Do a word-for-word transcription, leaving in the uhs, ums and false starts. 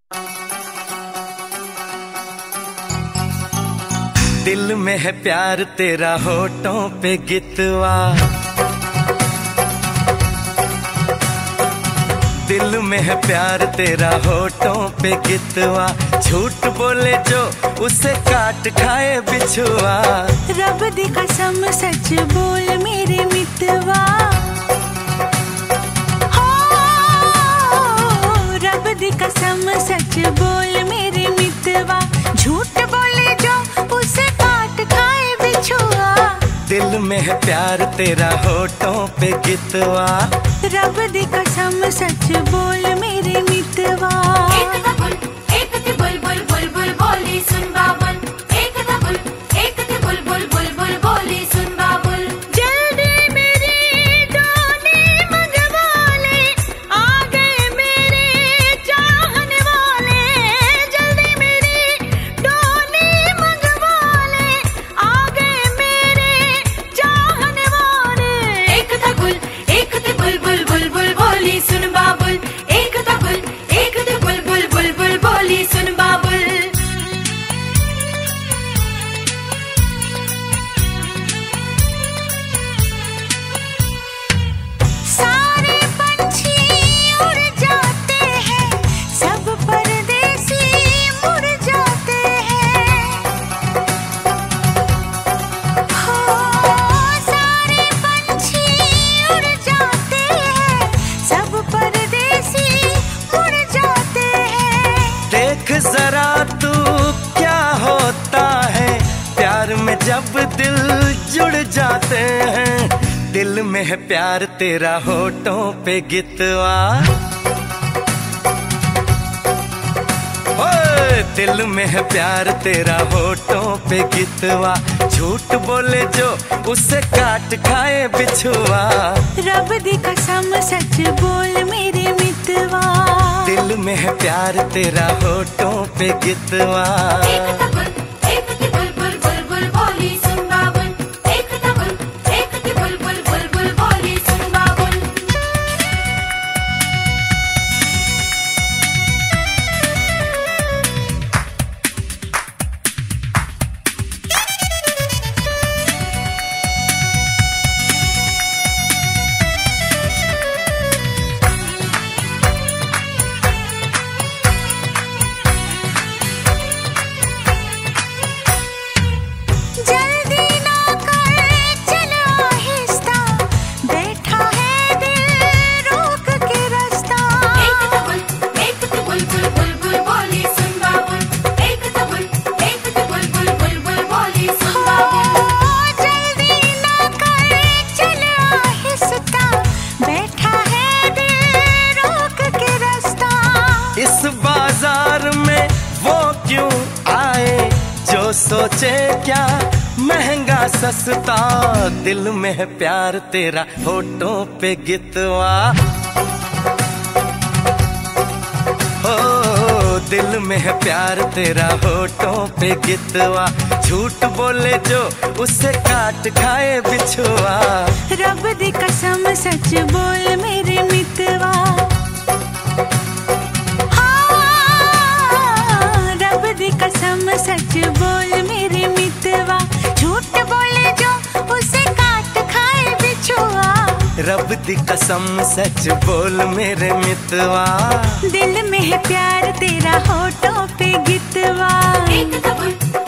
दिल में है प्यार तेरा होठों पे गितवा, दिल में है प्यार तेरा होठों पे गितवा, झूठ बोले जो उसे काट खाए बिछुआ। रब दी कसम सच बोल मेरे मितवा, हो रब दी कसम सच बोल मेरे मितवा, झूठ बोले जो उसे काट खाए बिछुआ। दिल में है प्यार तेरा होठों पे गितवा, रब दी कसम सच बोल मेरे मितवा। एक था बुल, एक थी बुलबुल, बुलबुल बोली सुन बाबुल। एक था बुल, एक थी बुलबुल, बुलबुल बोली सुन बाबुल। जल्दी मेरी डोली मंगवा ले, आ गए मेरे चाहने वाले। जल्दी मेरी डोली मंगवा ले, आ गए मेरे चाहने वाले। एक था गुल, एक थी बुलबुल, बुलबुल बोली सुन बाबुल। एक था गुल, एक थी बुलबुल, बुलबुल बोली सुन बाबुल। सारे पंछी उड़ जाते हैं, सब परदेसी मुड़ जाते हैं। हो सारे पंछी उड़ जाते हैं, सब परदेसी मुड़ जाते हैं। देख जरा तू क्या होता है प्यार में जब दिल जुड़ जाते हैं। दिल में है प्यार तेरा होठों पे गितवा, ओए दिल में है प्यार तेरा होठों पे गितवा, झूठ बोले जो उसे काट खाए बिछुआ। रब दी कसम सच बोल मेरे मितवा, दिल में है प्यार तेरा होठों पे गितवा। एक था गुल, एक थी बुलबुल, बुलबुल बोली सुन बाबुल। एक था गुल, एक थी बुलबुल, बुलबुल बोली सुन बाबुल। जल्दी ना कर चल आहिस्ता, बैठा है दिल रोक के रास्ता। एक था गुल, एक थी बुलबुल, बुलबुल बोली सुन बाबुल। एक था गुल, एक थी बुलबुल, बुलबुल बोली सुन बाबुल। जल्दी ना कर चल आहिस्ता, बैठा है दिल रोक के रास्ता। इस बाजार में वो क्यों आए जो सोचे क्या महंगा सस्ता। दिल में है प्यार तेरा होठों पे गितवा, हो दिल में है प्यार तेरा होठों पे गितवा, झूठ बोले जो उसे काट खाए बिछुआ। रब दी कसम सच बोल मेरे मितवा, हाँ रब दी कसम सच बोल मेरे मितवा, झूठ बोले जो उसे काट खाए बिछुआ। रब दी कसम सच बोल मेरे मितवा, दिल में है प्यार तेरा होठों पे गितवा। एक था गुल,